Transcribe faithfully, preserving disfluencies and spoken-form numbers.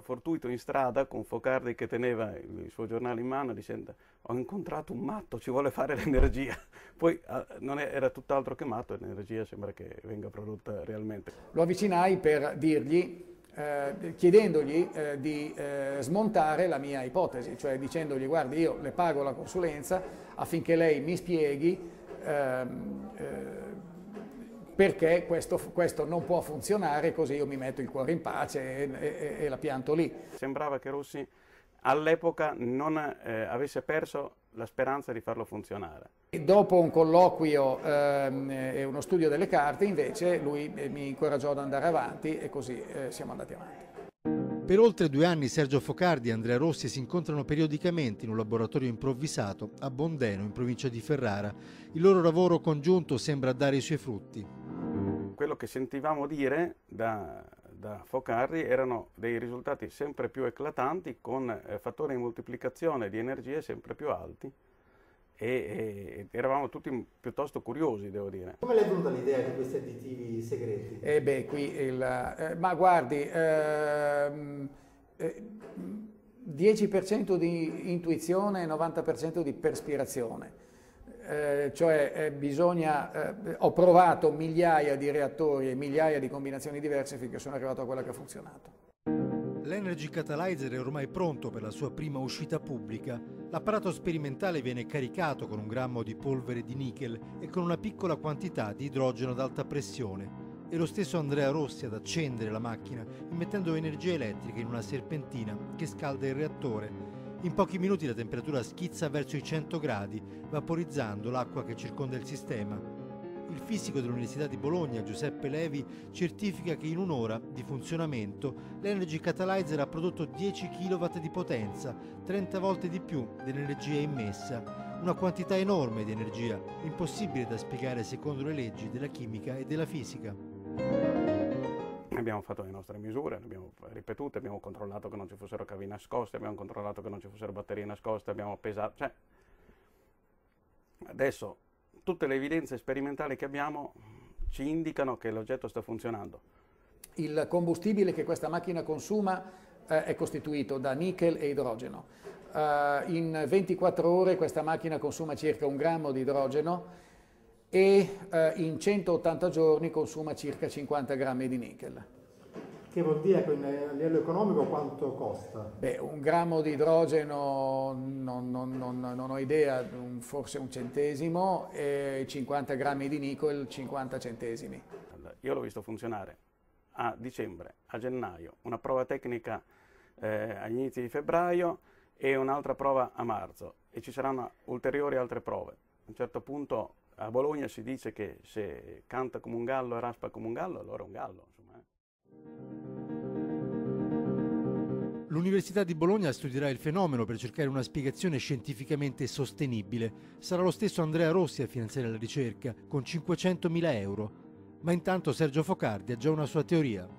fortuito in strada con Focardi che teneva il suo giornale in mano dicendo ho incontrato un matto, ci vuole fare l'energia. Poi eh, non è, era tutt'altro che matto, l'energia sembra che venga prodotta realmente. Lo avvicinai per dirgli, eh, chiedendogli eh, di eh, smontare la mia ipotesi, cioè dicendogli guardi io le pago la consulenza affinché lei mi spieghi ehm, eh, perché questo, questo non può funzionare, così io mi metto il cuore in pace e, e, e la pianto lì. Sembrava che Rossi all'epoca non eh, avesse perso la speranza di farlo funzionare. E dopo un colloquio ehm, e uno studio delle carte, invece, lui mi incoraggiò ad andare avanti e così eh, siamo andati avanti. Per oltre due anni Sergio Focardi e Andrea Rossi si incontrano periodicamente in un laboratorio improvvisato a Bondeno, in provincia di Ferrara. Il loro lavoro congiunto sembra dare i suoi frutti. Quello che sentivamo dire da, da Focardi erano dei risultati sempre più eclatanti con eh, fattori di moltiplicazione di energie sempre più alti e, e eravamo tutti piuttosto curiosi, devo dire. Come le è venuta l'idea di questi additivi segreti? Eh beh, qui il, eh, ma guardi, ehm, eh, dieci per cento di intuizione e novanta per cento di perspirazione. Eh, cioè eh, bisogna, eh, ho provato migliaia di reattori e migliaia di combinazioni diverse finché sono arrivato a quella che ha funzionato. L'Energy Catalyzer è ormai pronto per la sua prima uscita pubblica. L'apparato sperimentale viene caricato con un grammo di polvere di nickel e con una piccola quantità di idrogeno ad alta pressione. È lo stesso Andrea Rossi ad accendere la macchina, immettendo energia elettrica in una serpentina che scalda il reattore. In pochi minuti la temperatura schizza verso i cento gradi, vaporizzando l'acqua che circonda il sistema. Il fisico dell'Università di Bologna, Giuseppe Levi, certifica che in un'ora di funzionamento l'Energy Catalyzer ha prodotto dieci chilowatt di potenza, trenta volte di più dell'energia immessa. Una quantità enorme di energia, impossibile da spiegare secondo le leggi della chimica e della fisica. Abbiamo fatto le nostre misure, le abbiamo ripetute, abbiamo controllato che non ci fossero cavi nascosti, abbiamo controllato che non ci fossero batterie nascoste, abbiamo pesato. Cioè, adesso tutte le evidenze sperimentali che abbiamo ci indicano che l'oggetto sta funzionando. Il combustibile che questa macchina consuma eh, è costituito da nickel e idrogeno. Uh, in ventiquattro ore questa macchina consuma circa un grammo di idrogeno e uh, in centottanta giorni consuma circa cinquanta grammi di nickel. Che vuol dire che a livello economico quanto costa? Beh, un grammo di idrogeno non, non, non, non ho idea, forse un centesimo, e cinquanta grammi di nickel cinquanta centesimi. Io l'ho visto funzionare a dicembre, a gennaio, una prova tecnica eh, agli inizi di febbraio e un'altra prova a marzo e ci saranno ulteriori altre prove. A un certo punto a Bologna si dice che se canta come un gallo e raspa come un gallo, allora è un gallo. Insomma. L'Università di Bologna studierà il fenomeno per cercare una spiegazione scientificamente sostenibile. Sarà lo stesso Andrea Rossi a finanziare la ricerca, con cinquecentomila euro. Ma intanto Sergio Focardi ha già una sua teoria.